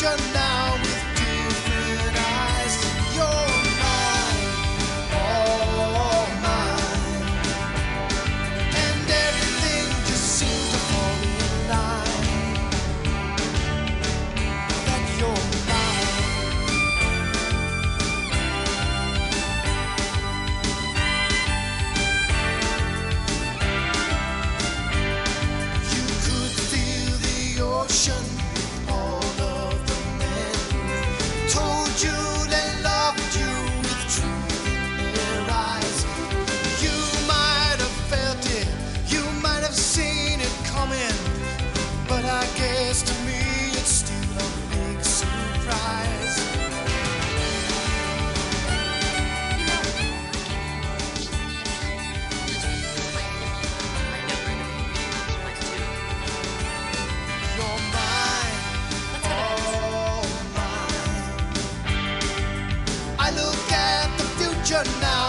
future now with different eyes. You're mine, all mine, and everything just seems to fall in line. That you're mine. You could feel the ocean, all of the men told you they loved you with truth in their eyes. You might have felt it, you might have seen it coming, but I guess to me it's still a big surprise. You're mine, all mine. I look at the future now